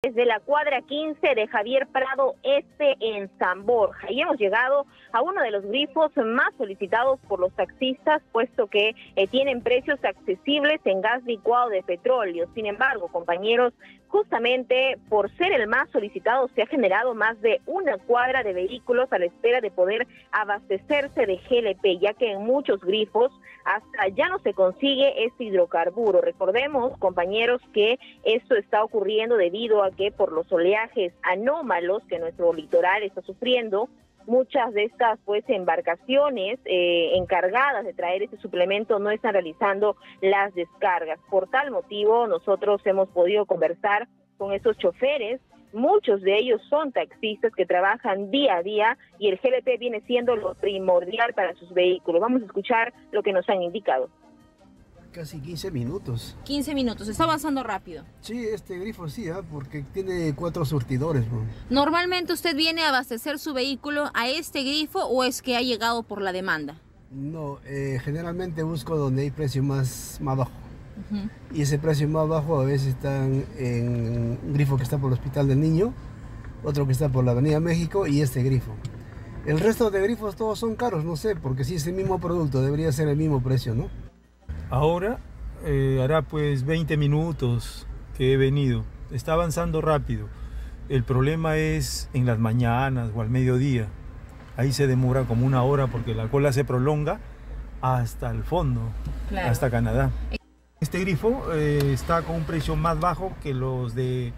desde la cuadra 15 de Javier Prado Este en San Borja, y hemos llegado a uno de los grifos más solicitados por los taxistas, puesto que tienen precios accesibles en gas licuado de petróleo. Sin embargo, compañeros, justamente por ser el más solicitado se ha generado más de una cuadra de vehículos a la espera de poder abastecerse de GLP, ya que en muchos grifos hasta ya no se consigue este hidrocarburo. Recordemos, compañeros, que esto está ocurriendo debido a que por los oleajes anómalos que nuestro litoral está sufriendo, muchas de estas embarcaciones encargadas de traer este suplemento no están realizando las descargas. Por tal motivo, nosotros hemos podido conversar con esos choferes. Muchos de ellos son taxistas que trabajan día a día y el GLP viene siendo lo primordial para sus vehículos. Vamos a escuchar lo que nos han indicado. Casi 15 minutos. 15 minutos, está avanzando rápido. Sí, este grifo sí, porque tiene 4 surtidores. ¿Normalmente usted viene a abastecer su vehículo a este grifo o es que ha llegado por la demanda? No, generalmente busco donde hay precio más bajo. Y ese precio más bajo a veces está en un grifo que está por el Hospital del Niño, otro que está por la Avenida México y este grifo. El resto de grifos todos son caros, no sé, porque si es el mismo producto debería ser el mismo precio, ¿no? Ahora hará pues 20 minutos que he venido, está avanzando rápido. El problema es en las mañanas o al mediodía, ahí se demora como una hora porque la cola se prolonga hasta el fondo, claro, hasta Canadá. Este grifo está con un precio más bajo que los de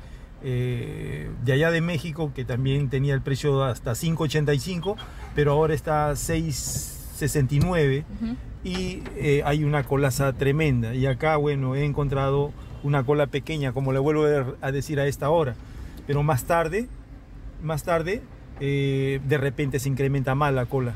allá de México, que también tenía el precio hasta $5.85, pero ahora está a $6.69 y hay una colaza tremenda. Y acá, bueno, he encontrado una cola pequeña, como le vuelvo a decir a esta hora, pero más tarde, de repente se incrementa más la cola.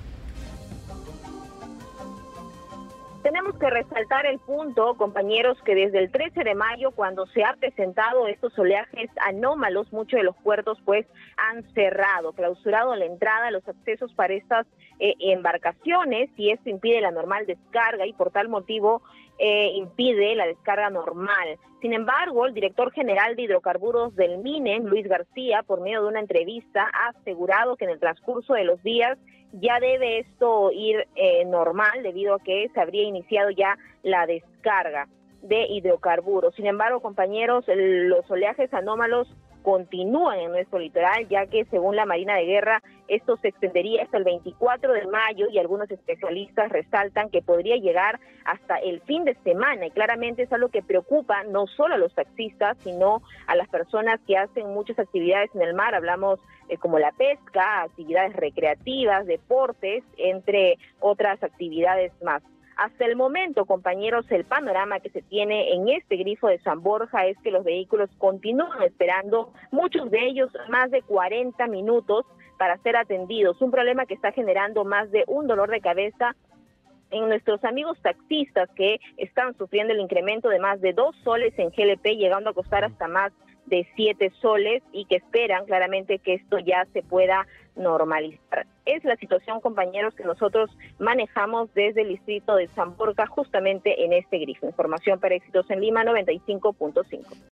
Tenemos que resaltar el punto, compañeros, que desde el 13 de mayo, cuando se ha presentado estos oleajes anómalos, muchos de los puertos han cerrado, clausurado la entrada, los accesos para estas embarcaciones, y esto impide la normal descarga y por tal motivo impide la descarga normal. Sin embargo, el director general de hidrocarburos del MINE, Luis García, por medio de una entrevista, ha asegurado que en el transcurso de los días ya debe esto ir normal, debido a que se habría iniciado ya la descarga de hidrocarburos. Sin embargo, compañeros, los oleajes anómalos continúan en nuestro litoral, ya que según la Marina de Guerra, esto se extendería hasta el 24 de mayo y algunos especialistas resaltan que podría llegar hasta el fin de semana, y claramente es algo que preocupa no solo a los taxistas, sino a las personas que hacen muchas actividades en el mar. Hablamos como la pesca, actividades recreativas, deportes, entre otras actividades más. Hasta el momento, compañeros, el panorama que se tiene en este grifo de San Borja es que los vehículos continúan esperando, muchos de ellos más de 40 minutos para ser atendidos, un problema que está generando más de un dolor de cabeza en nuestros amigos taxistas, que están sufriendo el incremento de más de 2 soles en GLP, llegando a costar hasta más de 7 soles, y que esperan claramente que esto ya se pueda normalizar. Es la situación, compañeros, que nosotros manejamos desde el distrito de San Borja, justamente en este grifo. Información para Éxitos en Lima 95.5.